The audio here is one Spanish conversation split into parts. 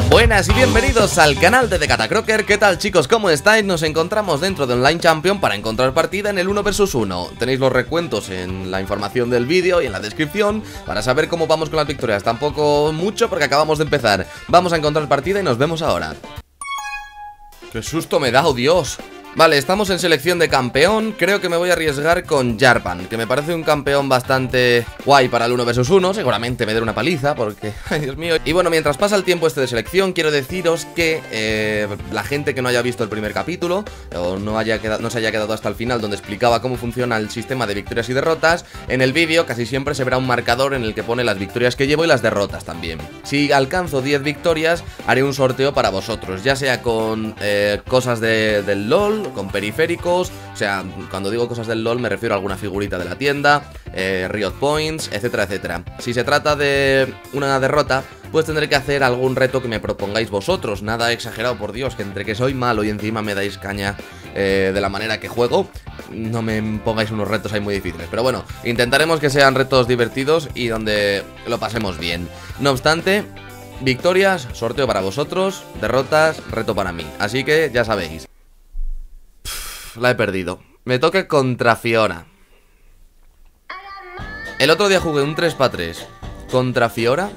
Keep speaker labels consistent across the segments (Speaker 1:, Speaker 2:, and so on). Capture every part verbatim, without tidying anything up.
Speaker 1: Buenas y bienvenidos al canal de The Catacroker. ¿Qué tal, chicos? ¿Cómo estáis? Nos encontramos dentro de Online Champion para encontrar partida en el uno versus uno. Tenéis los recuentos en la información del vídeo y en la descripción para saber cómo vamos con las victorias. Tampoco mucho porque acabamos de empezar. Vamos a encontrar partida y nos vemos ahora. ¡Qué susto me da, oh Dios! Vale, estamos en selección de campeón. Creo que me voy a arriesgar con Jarvan, que me parece un campeón bastante guay para el uno versus uno. Seguramente me dé una paliza porque... ¡ay, Dios mío! Y bueno, mientras pasa el tiempo este de selección, quiero deciros que eh, la gente que no haya visto el primer capítulo o no, haya quedado, no se haya quedado hasta el final, donde explicaba cómo funciona el sistema de victorias y derrotas, en el vídeo casi siempre se verá un marcador en el que pone las victorias que llevo y las derrotas también. Si alcanzo diez victorias, haré un sorteo para vosotros, ya sea con eh, cosas de, del LOL, con periféricos, o sea, cuando digo cosas del LOL me refiero a alguna figurita de la tienda, eh, Riot Points, etcétera, etcétera. Si se trata de una derrota, pues tendré que hacer algún reto que me propongáis vosotros. Nada exagerado, por Dios, que entre que soy malo y encima me dais caña eh, de la manera que juego, no me pongáis unos retos ahí muy difíciles. Pero bueno, intentaremos que sean retos divertidos y donde lo pasemos bien. No obstante, victorias, sorteo para vosotros, derrotas, reto para mí. Así que ya sabéis. La he perdido. Me toca contra Fiora. El otro día jugué un tres para tres contra Fiora.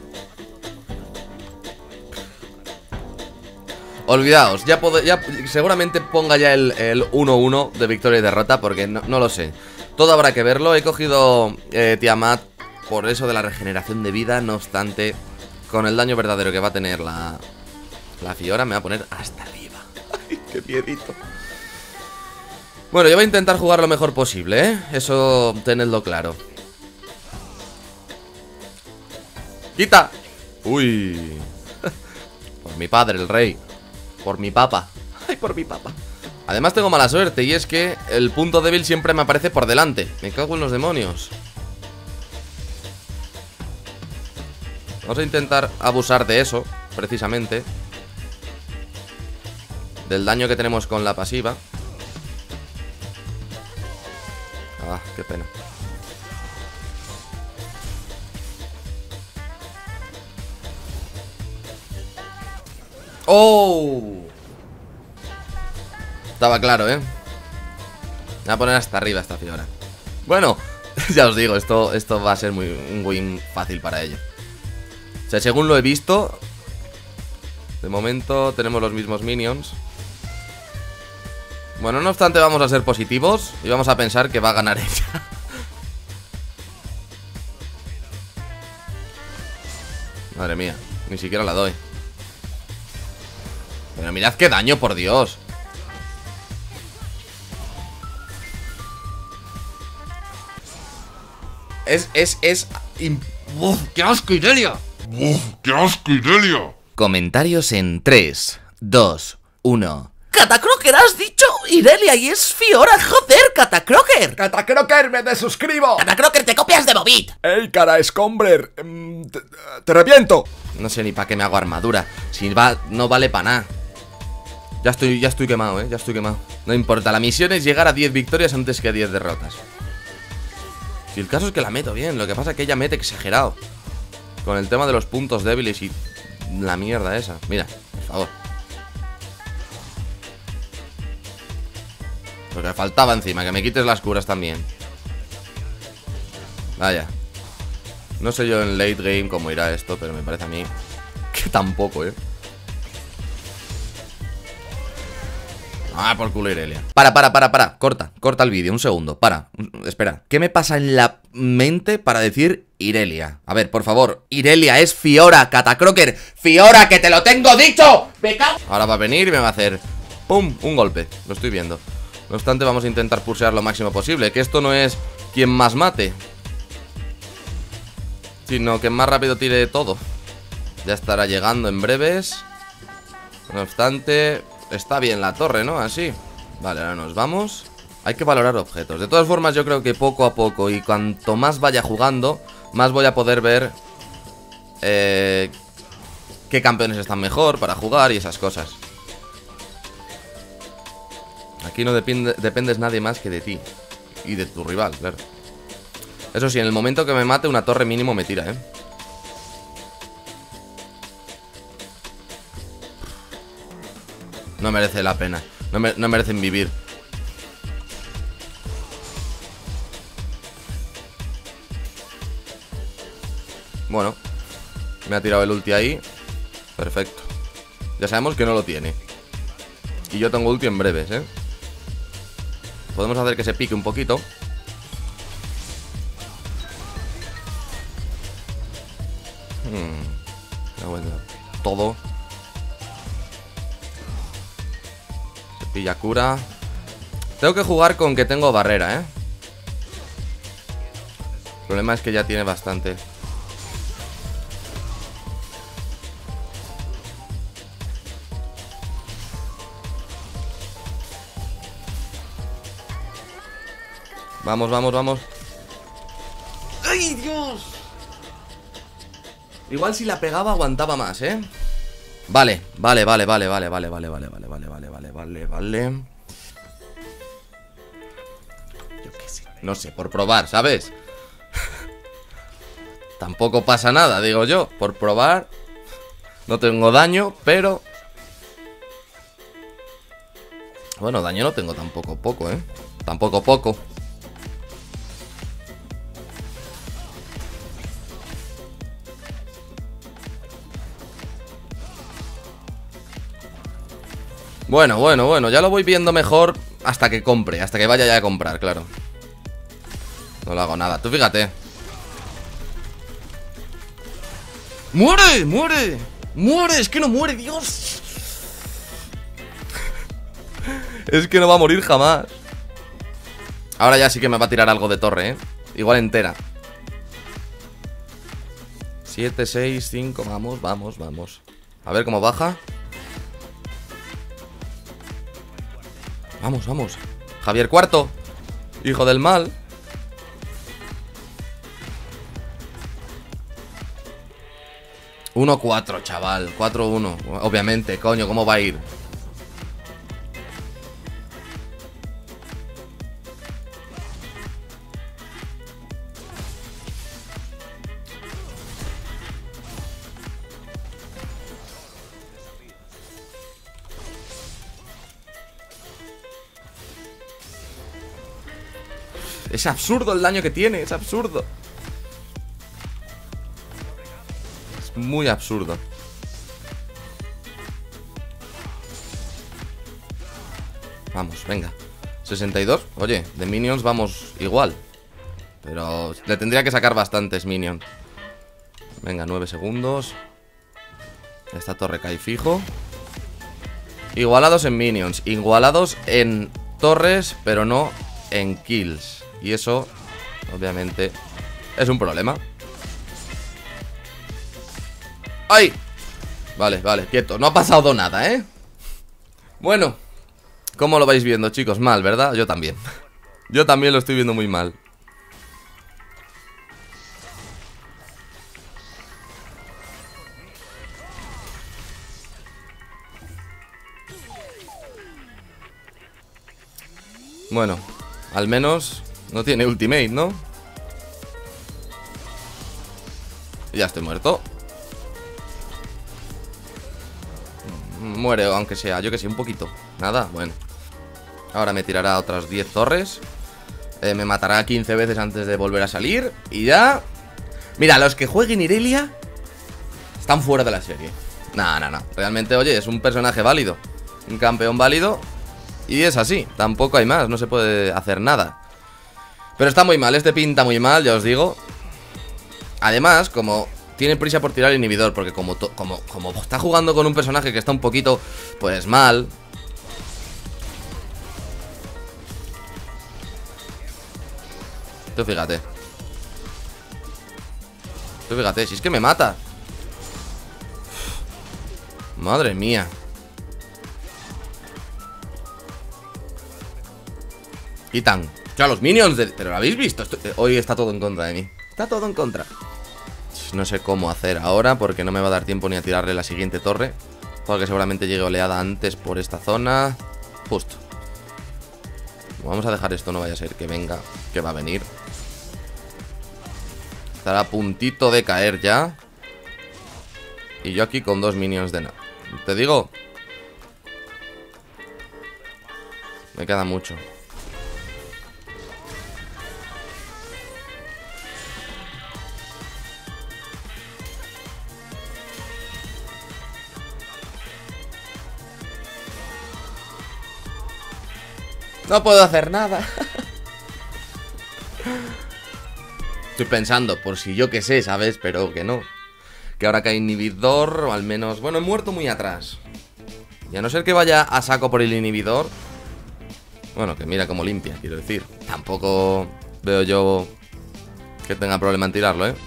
Speaker 1: Olvidaos, ya, puedo, ya seguramente ponga ya el uno uno de victoria y derrota, porque no, no lo sé. Todo habrá que verlo. He cogido eh, Tiamat por eso de la regeneración de vida. No obstante, con el daño verdadero que va a tener la, la Fiora, me va a poner hasta arriba. Ay, qué miedito. Bueno, yo voy a intentar jugar lo mejor posible, ¿eh? Eso tenedlo claro. ¡Quita! ¡Uy! Por mi padre, el rey. Por mi papa. ¡Ay, por mi papa! Además tengo mala suerte, y es que el punto débil siempre me aparece por delante. Me cago en los demonios. Vamos a intentar abusar de eso, precisamente. Del daño que tenemos con la pasiva. Ah, qué pena. ¡Oh! Estaba claro, ¿eh? Me voy a poner hasta arriba esta Fiora. Bueno, ya os digo, esto, esto va a ser muy, un win fácil para ella. O sea, según lo he visto, de momento tenemos los mismos minions. Bueno, no obstante, vamos a ser positivos y vamos a pensar que va a ganar ella. Madre mía, ni siquiera la doy. Pero mirad qué daño, por Dios. Es, es, es... ¡Uf, qué asco, Irelia!
Speaker 2: ¡Uf, qué asco, Irelia!
Speaker 1: Comentarios en tres, dos, uno.
Speaker 3: Catacroker, has dicho Irelia y es Fiora, joder, Catacroker.
Speaker 4: Catacroker, me desuscribo.
Speaker 3: Catacroker, te copias de Bobit.
Speaker 4: Ey, cara, Escombrer, mm, te, te reviento.
Speaker 1: No sé ni para qué me hago armadura. Si va, no vale para nada. Ya estoy, ya estoy quemado, eh, ya estoy quemado. No importa, la misión es llegar a diez victorias antes que a diez derrotas. Si el caso es que la meto bien, lo que pasa es que ella mete exagerado con el tema de los puntos débiles y la mierda esa. Mira, por favor. Lo que faltaba encima, que me quites las curas también. Vaya. No sé yo en late game cómo irá esto, pero me parece a mí que tampoco, eh. Ah, por culo Irelia. Para, para, para, para. Corta, corta el vídeo, un segundo. Para, espera. ¿Qué me pasa en la mente para decir Irelia? A ver, por favor. Irelia es Fiora, Catacroker. Fiora, que te lo tengo dicho. Me cago. Ahora va a venir y me va a hacer ¡pum! Un golpe. Lo estoy viendo. No obstante, vamos a intentar pulsear lo máximo posible. Que esto no es quien más mate, sino que más rápido tire todo. Ya estará llegando en breves. No obstante, está bien la torre, ¿no? Así. Vale, ahora nos vamos. Hay que valorar objetos. De todas formas, yo creo que poco a poco y cuanto más vaya jugando, más voy a poder ver eh, qué campeones están mejor para jugar y esas cosas. Aquí no depende, dependes nadie más que de ti y de tu rival, claro. Eso sí, en el momento que me mate, una torre mínimo me tira, ¿eh? No merece la pena. No, me, no merecen vivir. Bueno, me ha tirado el ulti ahí. Perfecto. Ya sabemos que no lo tiene. Y yo tengo ulti en breves, ¿eh? Podemos hacer que se pique un poquito. Hmm. Bueno, todo. Se pilla cura. Tengo que jugar con que tengo barrera, ¿eh? El problema es que ya tiene bastante. Vamos, vamos, vamos. ¡Ay, Dios! Igual si la pegaba aguantaba más, ¿eh? Vale, vale, vale, vale, vale, vale, vale, vale, vale, vale, vale, vale, vale, vale. Yo qué sé, no sé, por probar, ¿sabes? Tampoco pasa nada, digo yo. Por probar. No tengo daño, pero... Bueno, daño no tengo tampoco poco, ¿eh? Tampoco poco. Bueno, bueno, bueno, ya lo voy viendo mejor hasta que compre, hasta que vaya ya a comprar, claro. No le hago nada, tú fíjate. ¡Muere! ¡Muere! ¡Muere! Es que no muere, Dios. Es que no va a morir jamás. Ahora ya sí que me va a tirar algo de torre, ¿eh? Igual entera. siete, seis, cinco, vamos, vamos, vamos. A ver cómo baja. Vamos, vamos. Javier Cuarto, hijo del mal. uno cuatro, chaval. cuatro uno. Obviamente, coño, ¿cómo va a ir? Es absurdo el daño que tiene, es absurdo. Es muy absurdo. Vamos, venga. sesenta y dos, oye, de minions vamos igual. Pero le tendría que sacar bastantes minions. Venga, nueve segundos. Esta torre cae fijo. Igualados en minions, igualados en torres, pero no en kills. Y eso, obviamente, es un problema. ¡Ay! Vale, vale, quieto, no ha pasado nada, ¿eh? Bueno, ¿cómo lo vais viendo, chicos? Mal, ¿verdad? Yo también. Yo también lo estoy viendo muy mal. Bueno, al menos no tiene ultimate, ¿no? Ya estoy muerto. Muere, aunque sea, yo que sé, un poquito. Nada, bueno. Ahora me tirará otras diez torres. eh, Me matará quince veces antes de volver a salir. Y ya... Mira, los que jueguen Irelia están fuera de la serie. No, no, no. Realmente, oye, es un personaje válido, un campeón válido. Y es así, tampoco hay más, no se puede hacer nada. Pero está muy mal, este pinta muy mal, ya os digo. Además, como tiene prisa por tirar el inhibidor, porque como, como, como está jugando con un personaje que está un poquito, pues mal. Tú fíjate. Tú fíjate, si es que me mata. Madre mía. Quitan. O sea, los minions de... Pero lo habéis visto. Esto... Hoy está todo en contra de mí. Está todo en contra. No sé cómo hacer ahora, porque no me va a dar tiempo ni a tirarle la siguiente torre, porque seguramente llegue oleada antes por esta zona. Justo. Vamos a dejar esto, no vaya a ser que venga, que va a venir. Estará a puntito de caer ya. Y yo aquí con dos minions de nada. Te digo, Me queda mucho. No puedo hacer nada. Estoy pensando, por si yo que sé, ¿sabes? Pero que no. Que ahora que hay inhibidor, o al menos... Bueno, he muerto muy atrás. Y a no ser que vaya a saco por el inhibidor... Bueno, que mira cómo limpia, quiero decir. Tampoco veo yo que tenga problema en tirarlo, ¿eh?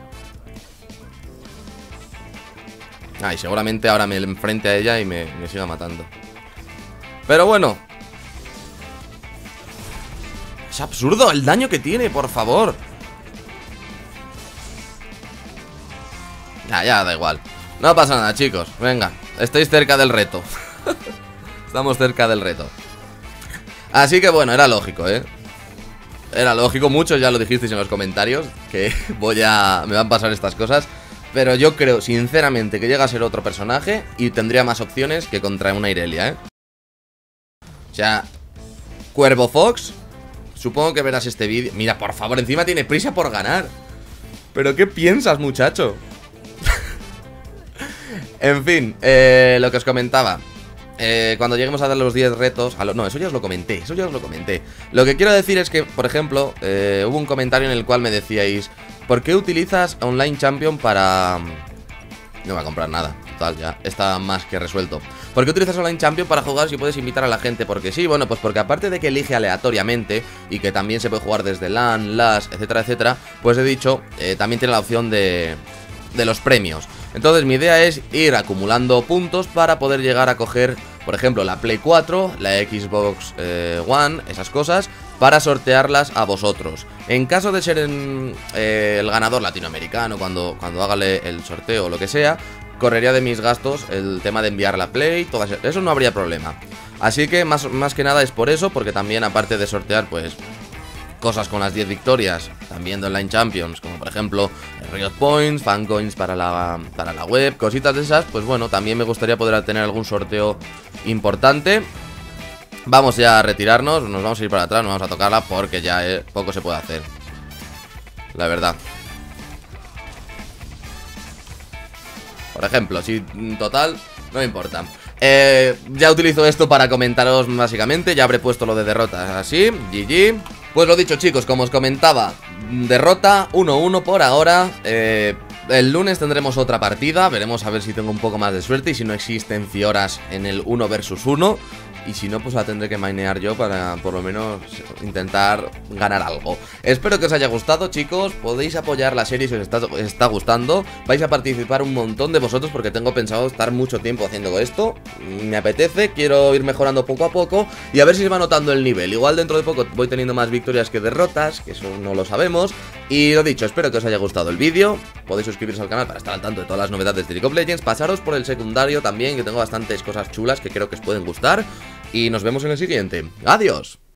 Speaker 1: Ah, y seguramente ahora me enfrente a ella y me, me siga matando. Pero bueno. Es absurdo el daño que tiene, por favor. Ya, ya, da igual. No pasa nada, chicos. Venga, estáis cerca del reto. Estamos cerca del reto. Así que bueno, era lógico, ¿eh? Era lógico, muchos ya lo dijisteis en los comentarios, que voy a... me van a pasar estas cosas. Pero yo creo, sinceramente, que llega a ser otro personaje y tendría más opciones que contra una Irelia, ¿eh? O sea, Cuervo Fox, supongo que verás este vídeo. Mira, por favor, encima tiene prisa por ganar. ¿Pero qué piensas, muchacho? En fin, eh, lo que os comentaba. Eh, cuando lleguemos a dar los diez retos a lo, No, eso ya os lo comenté, eso ya os lo comenté. Lo que quiero decir es que, por ejemplo, eh, hubo un comentario en el cual me decíais: ¿por qué utilizas Online Champion para...? No voy a comprar nada, total, ya está más que resuelto. ¿Por qué utilizas Online Champion para jugar si puedes invitar a la gente? Porque sí, bueno, pues porque aparte de que elige aleatoriamente y que también se puede jugar desde LAN, LAS, etcétera, etcétera, pues he dicho, eh, también tiene la opción de, de los premios. Entonces mi idea es ir acumulando puntos para poder llegar a coger, por ejemplo, la Play cuatro, la Xbox eh, One, esas cosas, para sortearlas a vosotros. En caso de ser en, eh, el ganador latinoamericano, cuando, cuando haga el sorteo o lo que sea, correría de mis gastos el tema de enviar la Play, todas, eso no habría problema. Así que más, más que nada es por eso, porque también aparte de sortear, pues... cosas con las diez victorias, también de Online Champions, como por ejemplo Riot Points, Fancoins para la, para la web, cositas de esas, pues bueno, también me gustaría poder tener algún sorteo importante. Vamos ya a retirarnos, nos vamos a ir para atrás, nos vamos a tocarla porque ya eh, poco se puede hacer, la verdad. Por ejemplo, si total, no me importa. Eh, ya utilizo esto para comentaros básicamente, ya habré puesto lo de derrotas así, G G. Pues lo dicho, chicos, como os comentaba, derrota uno uno por ahora. eh, El lunes tendremos otra partida, veremos a ver si tengo un poco más de suerte y si no existen Fioras en el uno versus uno. Y si no, pues la tendré que mainear yo para por lo menos intentar ganar algo. Espero que os haya gustado, chicos. Podéis apoyar la serie si os está, os está gustando. Vais a participar un montón de vosotros porque tengo pensado estar mucho tiempo haciendo esto. Me apetece, quiero ir mejorando poco a poco y a ver si se va notando el nivel. Igual dentro de poco voy teniendo más victorias que derrotas, que eso no lo sabemos. Y lo dicho, espero que os haya gustado el vídeo. Podéis suscribiros al canal para estar al tanto de todas las novedades de League of Legends. Pasaros por el secundario también, que tengo bastantes cosas chulas que creo que os pueden gustar. Y nos vemos en el siguiente. ¡Adiós!